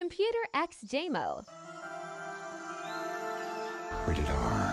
Computer X JMO. Rated R.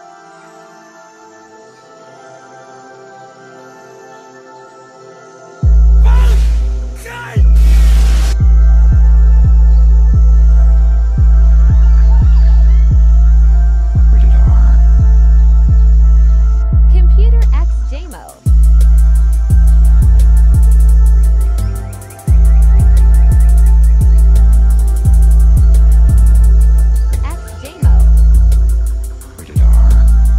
Rated R. Computer X JMO. Rated R.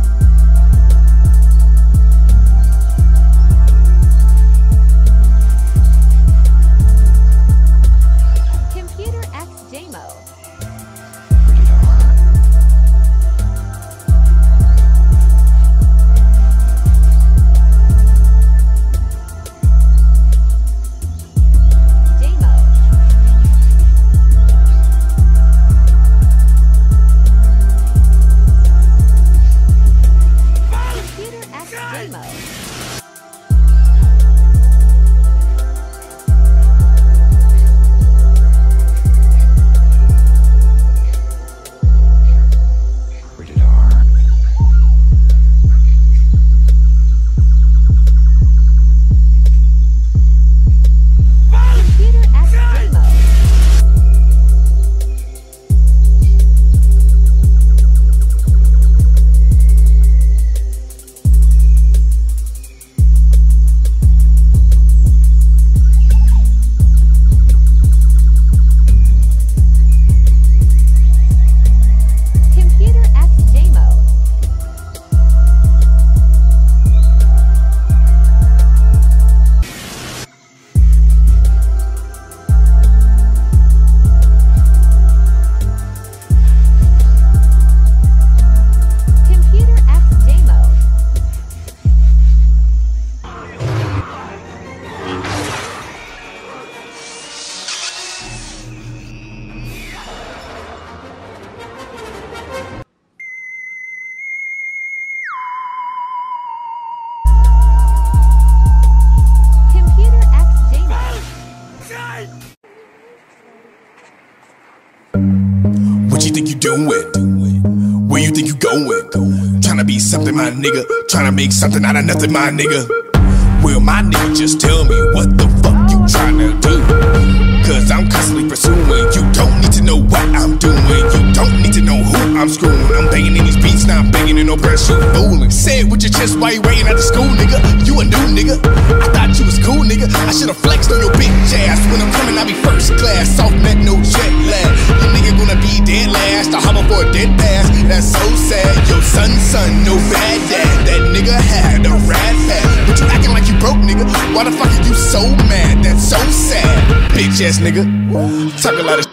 Computer X JMO. Rated R. JMO. Computer X JMO. Rated R. Computer X JMO. Computer X JMO. Computer X JMO. Computer X JMO. What you think you doing? Where you think you going? Tryna be something, my nigga. Tryna make something out of nothing, my nigga. Well, my nigga, just tell me what the fuck you tryna do. Cause I'm constantly pursuing. You don't need to know what I'm doing. You don't need to know who I'm screwing. I'm banging in these beats, now I'm banging in no press. You fooling. Say it with your chest while you waiting at the school, nigga. You a new nigga. I thought you was cool, nigga. I should've flexed on your bitch ass. When I'm coming, I be first class. Soft net, no jet lag. Your nigga gonna be dead last. I hop up for a dead pass. That's so sad. Your son, no bad dad. That nigga had a rat pack. But you acting like you broke, nigga. Why the fuck are you so mad? That's so sad. Bitch ass nigga. Talk a lot of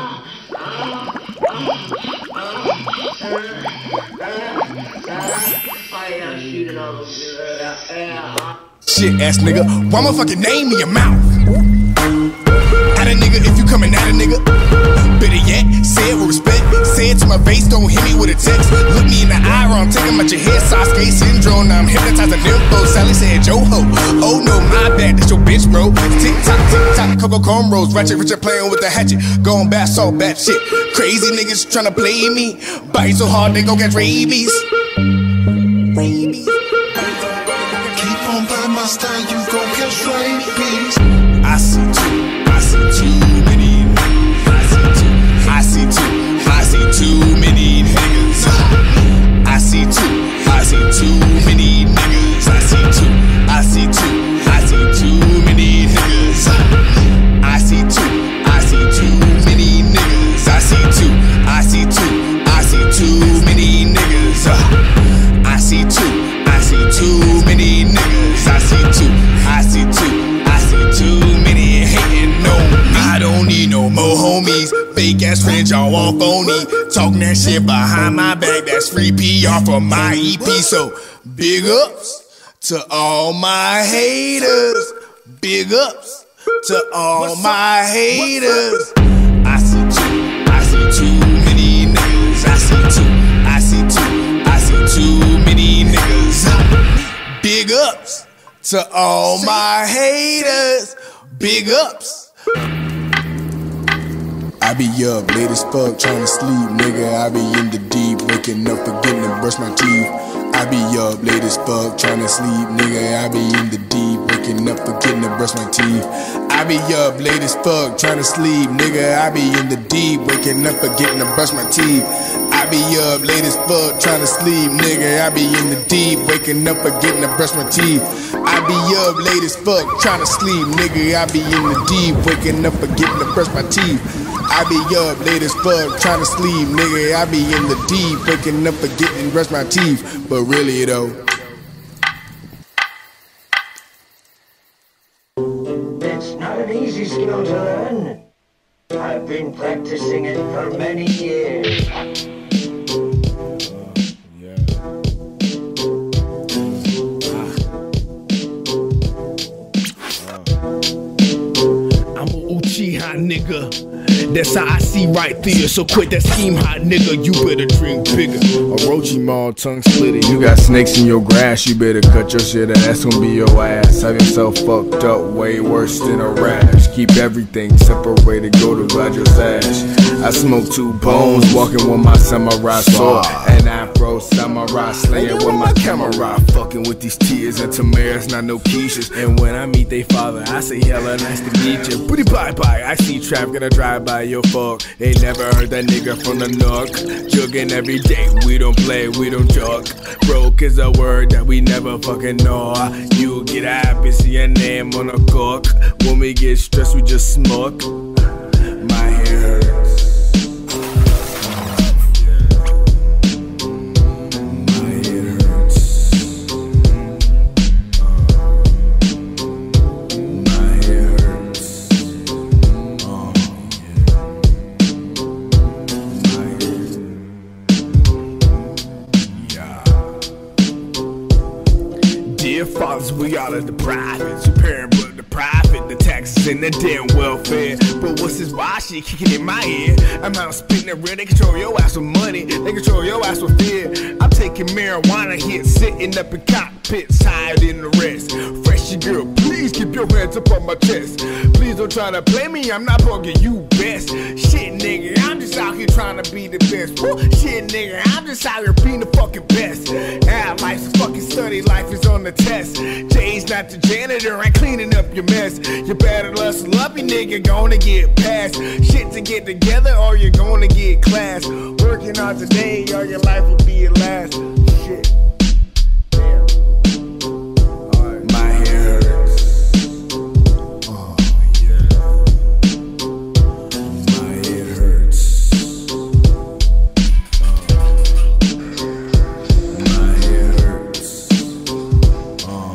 shit ass nigga. Why my fucking name in your mouth? At a nigga if you coming at a nigga. Better yet, say it with respect. Say it to my face, don't hit me with a text. Look me in the eye, or I'm taking out your head. Sasuke syndrome, now I'm hypnotizing nympho. Sally said, Joe ho. Oh no, my bad, that's your bitch, bro. Tick tock, Coco cornrows. Ratchet, Richard playing with the hatchet. Going back, all bad shit. Crazy niggas tryna play me. Bite so hard, they gon' get rabies. Rabies. Keep on by my style, you gon' catch rabies. I see too many niggas. I see too many niggas. I see too many niggas. I see too many niggas. I see too many niggas. I see too many niggas. I see too many niggas. I see too many hating on me. I don't need no more homies. Fake ass friends, y'all all phony. Talking that shit behind my back. That's free PR for my EP. So big ups to all my haters. Big ups to all my haters. I see too many niggas. I see too many niggas. Big ups to all my haters. Big ups. I be up late as fuck trying to sleep, nigga. I be in the deep, waking up forgetting to brush my teeth. I be up late as fuck trying to sleep, nigga. I be in the deep, waking up forgetting to brush my teeth. I be up late as fuck trying to sleep, nigga. I be in the deep, waking up forgetting to brush my teeth. I be up late as fuck trying to sleep, nigga. I be in the deep, waking up forgetting to brush my teeth. I be up late as fuck trying to sleep, nigga. I be in the deep, waking up forgetting to brush my teeth. I be up late as fuck trying to sleep, nigga. I be in the deep, waking up forgetting to brush my teeth. But really though, it's not an easy skill to learn. I've been practicing it for many years. I'm an Uchiha nigga. That's how I see right through you. So quit that scheme, hot nigga. You better dream bigger. Orochimaru tongue splitter. You got snakes in your grass. You better cut your shit. And that's gonna be your ass. Have yourself fucked up way worse than a rash. Keep everything separated. Go to Roger's ash. I smoke 2 bones, walking with my samurai sword. And afro samurai slaying with my camera. Fucking with these tears and Tamaras, not no Keishas. And when I meet they father, I say hella nice to meet you. Booty bye bye. I see trap gonna drive by your fuck. They never heard that nigga from the nook. Jugging every day, we don't play, we don't joke. Broke is a word that we never fucking know. You get happy, see your name on a cook. When we get stressed, we just smoke. My hair hurts. Dear fathers, we all are the prophets. Your parent but the profit, the taxes and the damn welfare. But what's this wild shit kicking in my ear? I'm out spitting it real, they control your ass with money. They control your ass with fear. I'm taking marijuana here, sitting up in cockpits, higher than the rest. Freshy girl, please keep your hands up on my chest. Please don't try to play me, I'm not bugging you best. Shit nigga, I'm just out here trying to be the best. Woo, shit nigga, I'm just out here being the fucking best. Ah, life's a fucking study, life is on the test. Jay's not the janitor, I'm cleaning up your mess. You better hustle up, you nigga, gonna get past shit to get together or you're gonna get class. Working hard today or your life will be at last. Shit. Damn. Alright. My hair hurts. Oh yeah. My head hurts. My head hurts. Oh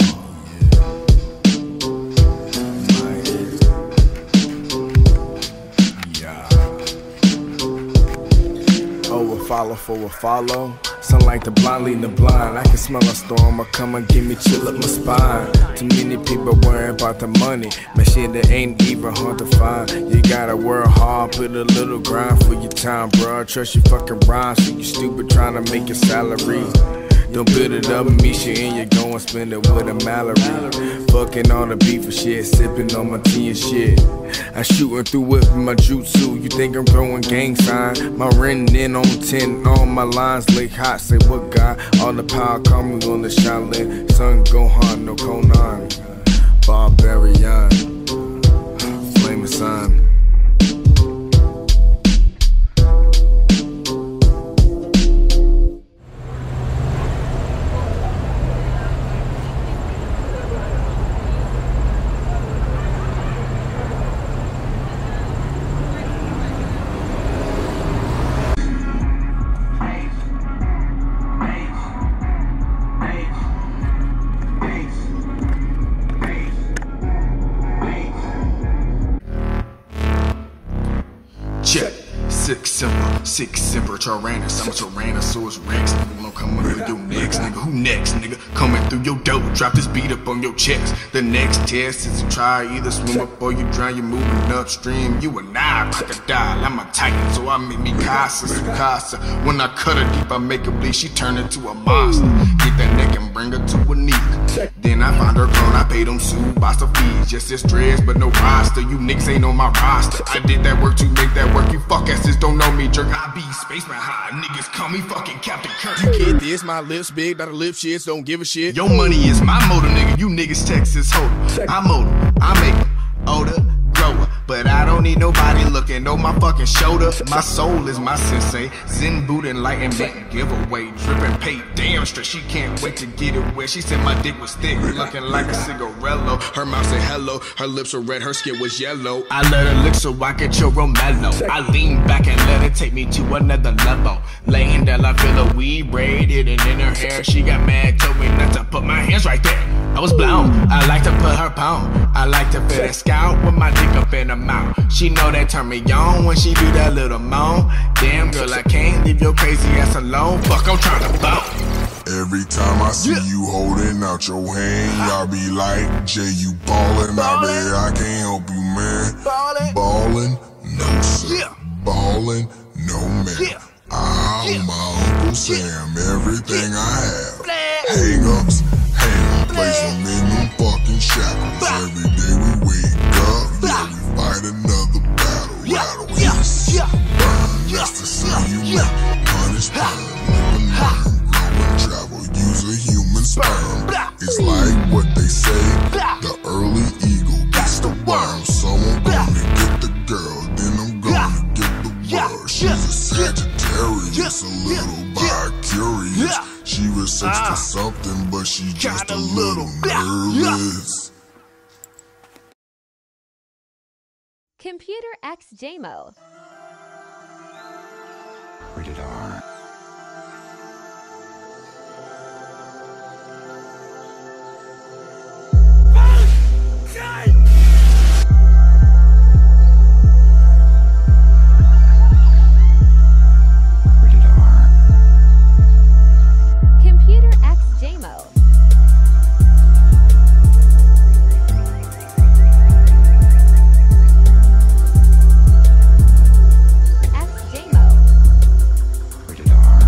yeah. My head. Yeah. Oh, a follow for a follow. Sunlight the blind leading the blind. I can smell a storm or come and give me chill up my spine. Too many people worrying about the money. Man, shit that ain't even hard to find. You gotta work hard, put a little grind for your time, bro. Trust your fucking rhymes, so you stupid trying to make your salary. Don't build it up, Misha, and you go and spend it with a Mallory. Fucking on the beef and shit, sipping on my tea and shit. I shooting through with my jutsu. You think I'm throwing gang sign? My renting in on 10, all my lines lick hot. Say what guy? All the power call me on the Shaolin. Son Gohan, no Conan. Barbarian, flaming sign. Check. Six simple Tyrannus. I'm a Tyrannosaurus Rex. Nigga, I'm coming through your next. Nigga, who next? Nigga, coming through your door. Drop this beat up on your chest. The next test is to try either swim up or you drown. You're moving upstream. You a Nile crocodile. I'm a titan, so I make me Casa. When I cut her deep, I make her bleed. She turn into a monster. Get that neck and bring her to her knees. Then I find her clone, I paid them Subasa fees. Just this dress, but no roster. You niggas ain't on my roster. I did that work to make that work. You fuck asses don't know me, jerk. I be spaceman high. Niggas call me fucking Captain Kirk. You kid this, my lips big, not a lip shit, so don't give a shit. Your money is my motor, nigga. You niggas Texas holder. I'm older, I make them older. But I don't need nobody looking on my fucking shoulder. My soul is my sensei. Zen, Buddha, enlightenment giveaway. Dripping paid damn straight. She can't wait to get it wet. She said my dick was thick, looking like a cigarello. Her mouth said hello. Her lips were red, her skin was yellow. I let her lick so I could chill real mellow. I lean back and let her take me to another level. Laying down, I feel a weed braided and in her hair. She got mad, told me not to put my hands right there. I was blown. I like to put her pound. I like to feel that scalp with my dick up in her mouth. She know that turn me on when she do that little moan. Damn girl, I can't leave your crazy ass alone. Fuck, I'm trying to bone. Every time I see you holding out your hand, I be like, Jay, you ballin'. I bet I can't help you, man. Ballin', no sir. Ballin', no man. I owe my Uncle Sam everything I have. Hang-ups, place them in them fucking shackles. Every day we wake up, yeah, we fight another battle. Rattle, hiss, burn, just to see you make punish, burn, live and learn, grow and travel, use a human sperm. It's like what they say, the early eagle gets the worm. So I'm gonna get the girl, then I'm gonna get the world. She's a Sagittarius, a little bi-curious. She was 60 something, but she just a little nervous. Computer X JMO. Rated R. Rated R. Computer X JMO. Rated R.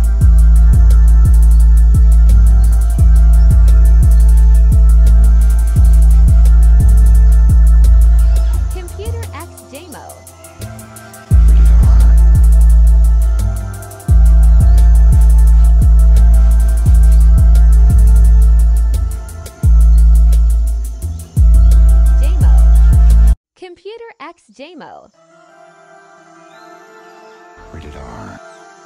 Computer X JMO. Rated R. JMO. Computer X JMO. Rated R.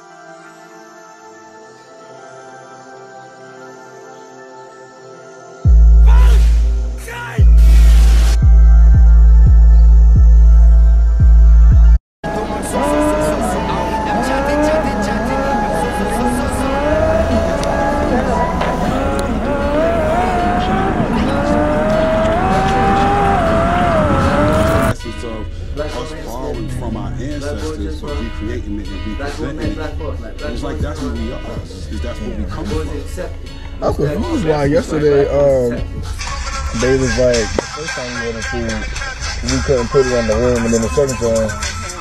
Essence of us borrowing from our ancestors, but recreating it and representing it. It's like that's who we are, because that's where we come from. I'm confused why yesterday they was like the first time we went into we couldn't put it on the room, and then the second time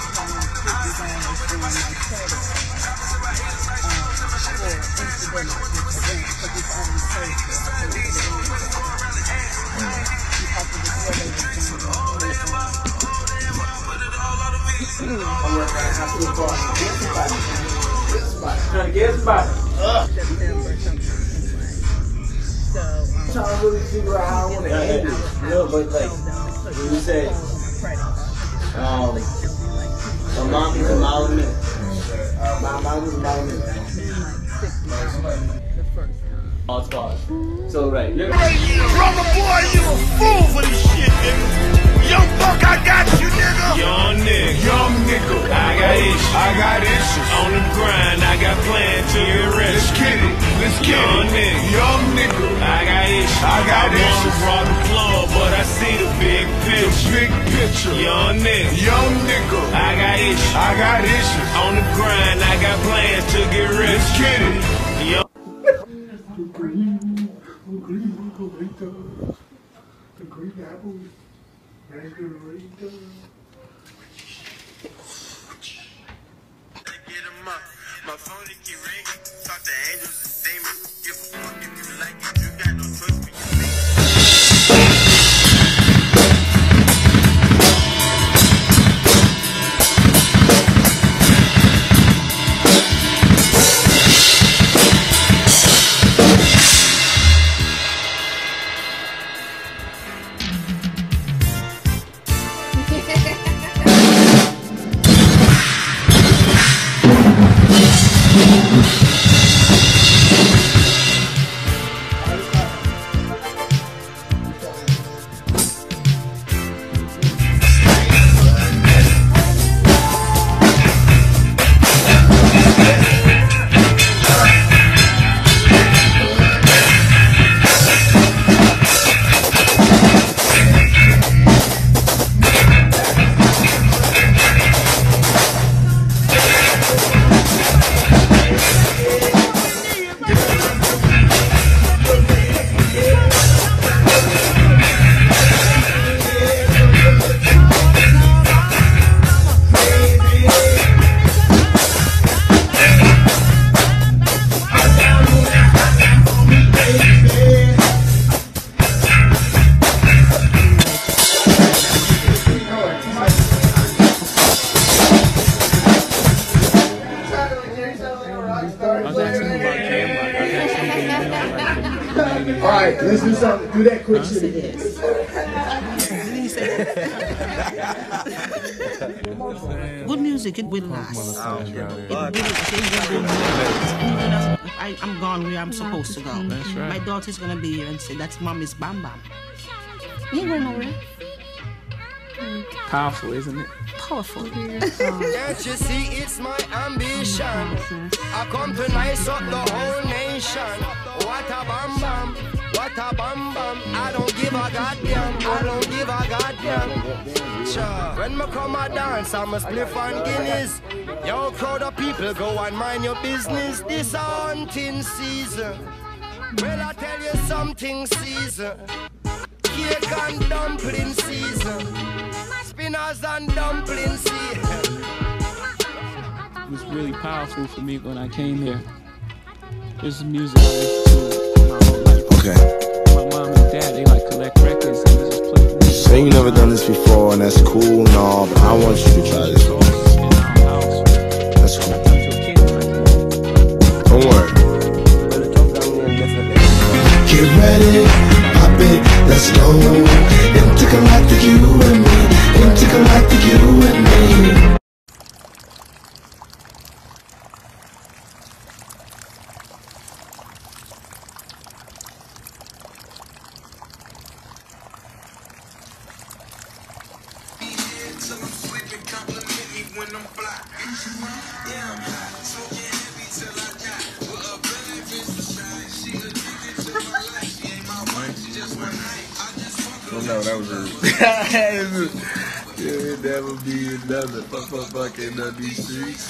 Trying to really figure out how I want to end it. No, but like, when you say, my mom is a mountain. My mom is a mountain. Pause, pause. So, right. Brother boy, you a fool for this shit, nigga. Young buck, I got you, nigga. Young nigga. I got issues. On the grind, I got plans to get rich. Let's get it. Young nigga. I got issues. I wanna rock the floor, but I see the big picture. Young nigga. I got issues. On the grind, I got plans to get rich. Let's get it. The green apple, margarita. Get 'em up. My phone keep ringing. Talk to angels and demons. Give a fuck if you like it. Alright, let's do something. Do that quick shit again. Good music, it will last. I'm gone where I'm supposed to go. That's right. My daughter's gonna be here and say, that's Mommy's Bam Bam. You ain't going nowhere. Powerful, isn't it? Powerful. Can't you see it's my ambition? I come to nice up the whole nation. What a bam bam, what a bam bam. I don't give a goddamn, I don't give a goddamn. Sure. When me come a dance, I'm a spliff and Guinness. Yo, crowd of people, go and mind your business. This a hunting season. Well, I tell you something, Caesar. Cake and dumpling season. Spinners and dumpling season. It was really powerful for me when I came here. This is music I listened to my whole life. Okay. My mom and dad, they like collect records and they just play music. Say you never done this before, and that's cool and all, but I want you to try this. That's cool. Don't worry. Get ready, pop it, let's go. Intergalactic you and me, intergalactic you and me. No, that was rude. There'll never be another fucking on these streets.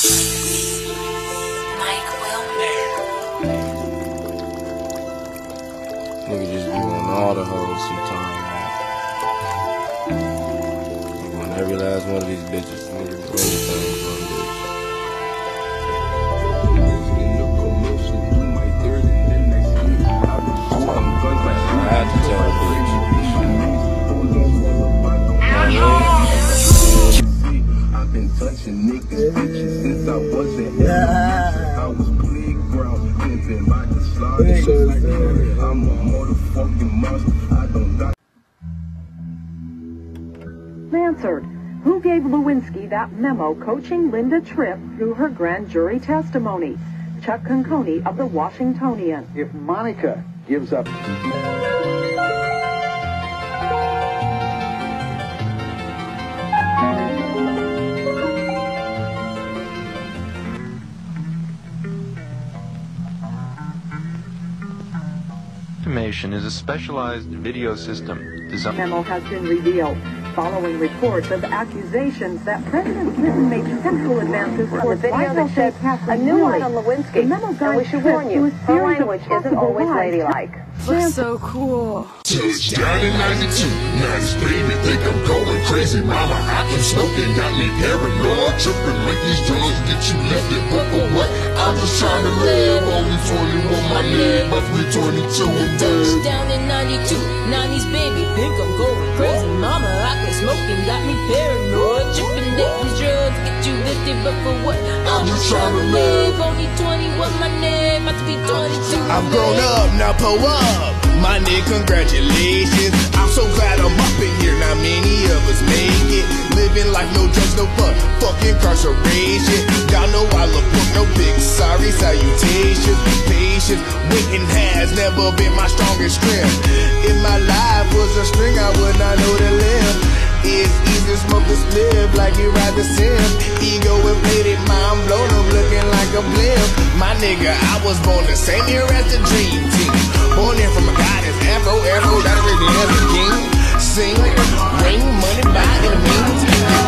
Nigga just be on all the hoes sometimes, man. You want every last one of these bitches. Nigga, everything from I had to tell her, bitch. I've been touching niggas bitches since I wasn't I was playground, pimping by the slaughter. I'm a motherfucking monster. I don't die. Answered. Who gave Lewinsky that memo coaching Linda Tripp through her grand jury testimony? Chuck Conconi of the Washingtonian. If Monica gives up... Information is a specialized video system designed. Memo has been revealed following reports of accusations that President Clinton made sexual advances towards The video that shows a new one on Lewinsky. And we should warn you, her language isn't always ladylike. Looks so cool. Touchdown in 92, nice baby, think I'm going crazy. Mama, I been smoking, got me paranoid. Tripping like these drugs get you lifted, but for what? I'm just trying to live. Only 21, my name must be 22 and Touchdown in 92, 90s baby, think I'm going crazy. Mama, I been smoking, got me paranoid. Tripping like these drugs get you lifted, but for what? I'm just trying to live. Only 21, my name must be 22. I'm grown up, now pull up. My nigga, congratulations. I'm so glad I'm up in here. Not many of us make it. Living life, no drugs, no fun. Fucking incarceration. Y'all know I look for no big sorry salutations. Patience, waiting has never been my strongest strength. If my life was a string, I would not know the limb. It's easy to smoke a spliff like you ride the sim. Ego inflated, mind blown, I'm looking like a blimp. My nigga, I was born the same year as the dream team. Born in from a goddess, afro, that really as a king. Sing, ring, money, by the means.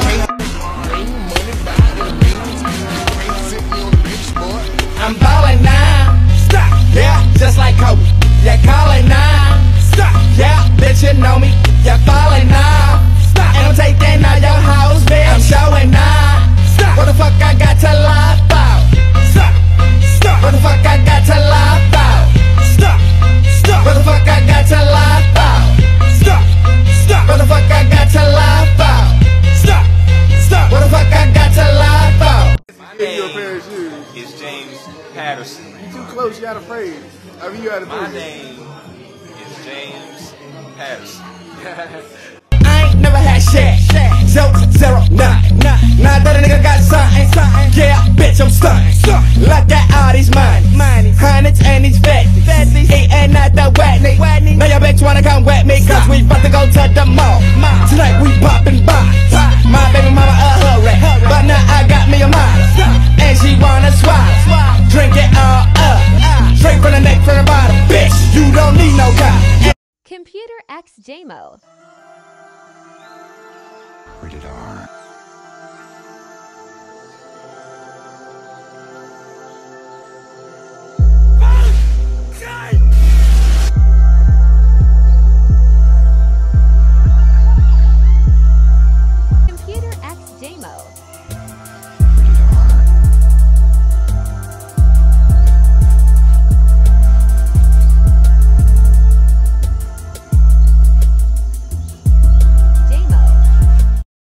Ring, money, by the means. Sit me on the bench, boy. I'm ballin' now. Stop. Yeah, just like Kobe. Yeah, callin' now. Stop. Yeah, bitch, you know me. Yeah, fallin' now. Stop. And I'm taking all your hoes, bitch. I'm showing now. Stop. What the fuck I got to lie about? Stop. Stop. What the fuck I got to lie about? Stop. Stop. What the fuck I got to lie about? Stop. Stop. What the fuck I got to lie about? Stop. Stop. What the fuck I got to lie about? My name is James Patterson. You too close, you out of phrase. I mean, you out of My phrase. name James Patterson. I ain't never had shit. 0, 9. Now that a nigga got something. Yeah, bitch, I'm stunting. Look at all these money. Hundreds and these fatties. Eating at the Watney. Now your bitch wanna come wet me, cause we about to go to the mall. Tonight we poppin' bottles. My baby mama a hurry, but now I got me a model. And she wanna swallow. Drink it all up. Straight from the neck, from the bottom. Bitch, you don't need no God. Computer X JMO. Rated R.